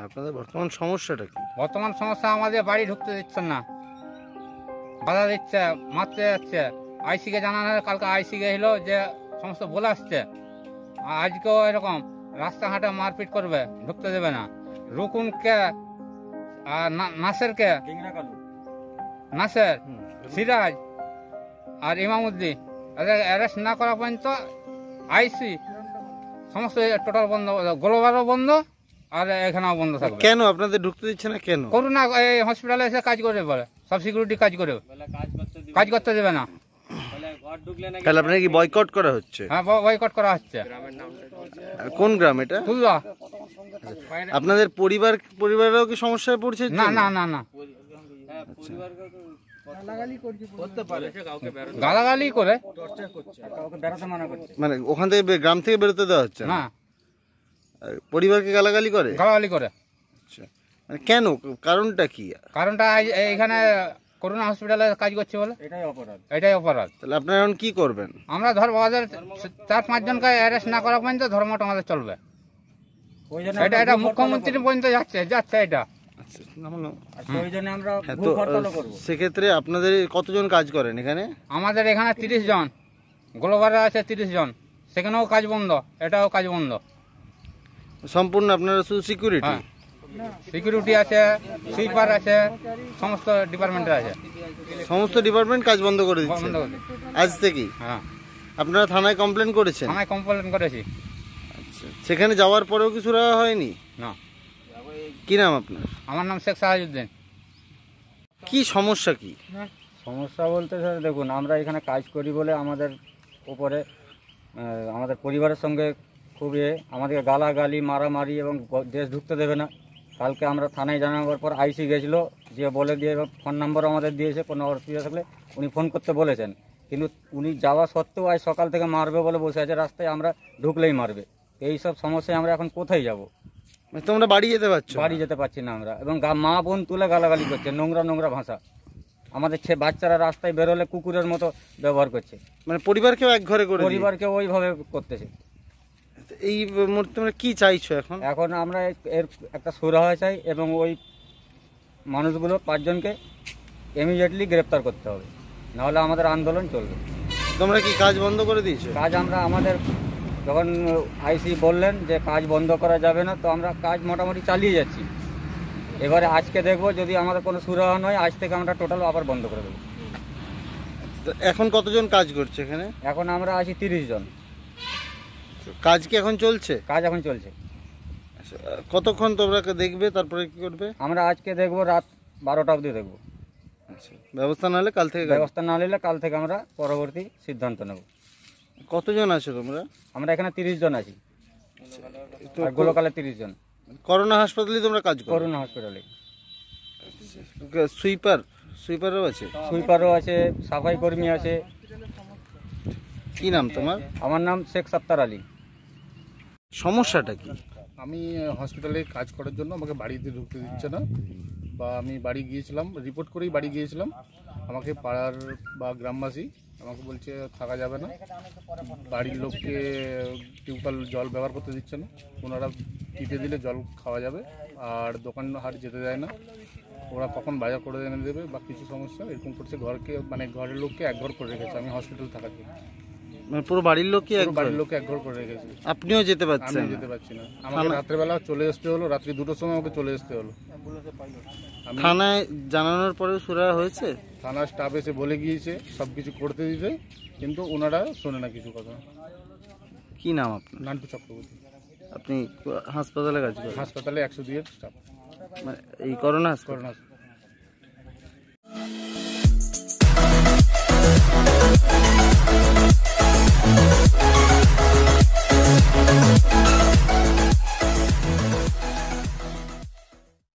আপনাদের বর্তমান সমস্যাটা কি? বর্তমান সমস্যা আমাদের বাড়ি ঢুকতে দিচ্ছেন না, বাধা দিচ্ছে, মারতে যাচ্ছে। আইসিকে জানানো, কালকে আইসি গেছিল যে সমস্ত বলে আসছে, আজকেও এরকম রাস্তাঘাটে মারপিট করবে, ঢুকতে দেবে না। রুকুনকে আর নাসেরকে, নাসের, সিরাজ আর ইমামউদ্দিন এদের অ্যারেস্ট না করা পর্যন্ত আইসি সমস্ত টোটাল বন্ধ, গ্লোবালও বন্ধ আর এখানেও বন্ধ থাকবে। কেন আপনাদের ঢুকতে দিচ্ছে না কেন? করোনা এই হসপিটালে এসে কাজ করে বলে, সব সিকিউরিটি কাজ করে, কাজ করতে দেবে না। তাহলে আপনার কি বয়কট করা হচ্ছে? হ্যাঁ, বয়কট করা হচ্ছে। কোন গ্রাম এটা? তুললা। আপনাদের পরিবারেও কি সমস্যায় পড়ছে? না না না না, গালাগালি করে, মানে ওখান থেকে গ্রাম থেকে বেরোতে দেওয়া হচ্ছে না, আর পরিবারকে গালাগালি করে? গালাগালি করে। আচ্ছা, মানে কেন, কারণটা কি? কারণটা এইখানে করোনা হসপিটালে কাজ করছে বলে, এটাই অপরাধ। তাহলে আপনারা এখন কি করবেন? আমরা আমাদের 4-5 জনকে অ্যারেস্ট না করা পর্যন্ত ধর্মটা আমাদের চলবে। এটা মুখ্যমন্ত্রী পর্যন্ত যাচ্ছে এটা। সেক্ষেত্রে আপনাদের কতজন কাজ করেন এখানে? আমাদের এখানে 30 জন, গ্লোবালে আছে 30 জন, সেখানেও কাজ বন্ধ, এটাও কাজ বন্ধ। সম্পূর্ণ আপনারা শুধু সিকিউরিটি? সিকিউরিটি আছে, সুইপার আছে, সমস্ত ডিপার্টমেন্টের আছে। সমস্ত ডিপার্টমেন্ট কাজ বন্ধ করে দিচ্ছে আজ থেকেই? হ্যাঁ। আপনারা থানায় কমপ্লেন করেছেন? থানায় কমপ্লেন করেছি। আচ্ছা, সেখানে যাওয়ার পরেও কিছু রাখা হয়নি? না। কি নাম আপনার? আমার নাম শেখ সাহাজউদ্দিন। কি সমস্যা কি? সমস্যা বলতে স্যার দেখুন, আমরা এখানে কাজ করি বলে আমাদের উপরে আমাদের পরিবারের সঙ্গে খুবই আমাদেরকে গালাগালি, মারামারি এবং দেশ ঢুকতে দেবে না। কালকে আমরা থানায় জানানোর পর আইসি গেছিলো, যে বলে দিয়ে ফোন নাম্বারও আমাদের দিয়েছে, কোনো অসুবিধা থাকলে উনি ফোন করতে বলেছেন। কিন্তু উনি যাওয়া সত্ত্বেও আজ সকাল থেকে মারবে বলে বসে আছে রাস্তায়, আমরা ঢুকলেই মারবে। এই সব সমস্যায় আমরা এখন কোথায় যাব? তোমরা বাড়ি যেতে পারছো? বাড়ি যেতে পারছি না আমরা, এবং মা বোন তুলে গালাগালি করছে, নোংরা ভাষা। আমাদের বাচ্চারা রাস্তায় বেরোলে কুকুরের মতো ব্যবহার করছে। মানে পরিবারকেও এক ঘরে করে? পরিবারকে ওইভাবে করতেছে। এই মুহূর্তে তোমরা কি চাইছো এখন? এখন আমরা এর একটা সুরাহা চাই, এবং ওই মানুষগুলো 5 জনকে ইমিডিয়েটলি গ্রেপ্তার করতে হবে, নাহলে আমাদের আন্দোলন চলবে। তোমরা কি কাজ বন্ধ করে দিয়েছো? কাজ আমরা আমাদের যখন আইসি বললেন যে কাজ বন্ধ করা যাবে না, তো আমরা কাজ মোটামুটি চালিয়ে যাচ্ছি। এবারে আজকে দেখবো, যদি আমাদের কোনো সুরাহা নয়, আজ থেকে আমরা টোটাল আবার বন্ধ করে দেবো। এখন কতজন কাজ করছে এখানে? এখন আমরা আছি 30 জন। কাজ কি এখন চলছে? কাজ এখন চলছে। কতক্ষণ তোমরা দেখবে, তারপরে কি করবে? আমরা আজকে দেখবো রাত 12টা অবধি দেখবো। আচ্ছা, ব্যবস্থা না হলে কাল থেকে? ব্যবস্থা না নিলে কাল থেকে আমরা পরবর্তী সিদ্ধান্ত নেব। কতজন আছো তোমরা? আমরা এখানে 30 জন আছি, আর গোলকালে 30 জন। করোনা হাসপাতালে তোমরা কাজ করো? করোনা হসপিটালে। সুইপারও আছে? সুইপারও আছে, সাফাই কর্মী আছে। কি নাম তোমার? আমার নাম শেখ সাত্তার আলী। সমস্যাটা কি? আমি হসপিটালে কাজ করার জন্য আমাকে বাড়িতে ঢুকতে দিচ্ছে না, বা আমি বাড়ি গিয়েছিলাম, রিপোর্ট করেই বাড়ি গিয়েছিলাম। আমাকে পাড়ার বা গ্রামবাসী আমাকে বলছে থাকা যাবে না, বাড়ির লোককে টিউবওয়েল জল ব্যবহার করতে দিচ্ছে না, ওনারা টিপে দিলে জল খাওয়া যাবে, আর দোকান হাট যেতে দেয় না, ওরা কখন বাজার করে এনে দেবে বা কিছু সমস্যা এরকম করছে। ঘরের লোককে একঘর করে রেখেছে আমি হসপিটাল থাকার জন্য। মানে পুরো বাড়ির লোকই বাড়ির লোককে একঘর করে রেখেছে। আপনিও যেতে পারছেন? আমি যেতে পারছি না, আমাকে রাত্রেবেলা চলে আসতে হলো, রাত্রি 2টোর সময় আমাকে চলে আসতে হলো। থানায় জানানোর পরেও সুরাহা হয়েছে? থানার স্টাফ এসে বলে গিয়েছে সব কিছু করতে দিতে, কিন্তু ওনারা শোনে না কিছু কথা। কি নাম আপনার? নান্টু চক্রবর্তী। আপনি হাসপাতালে কাজ করেন? হাসপাতালে 102 এর স্টাফ। এই করোনা করোনা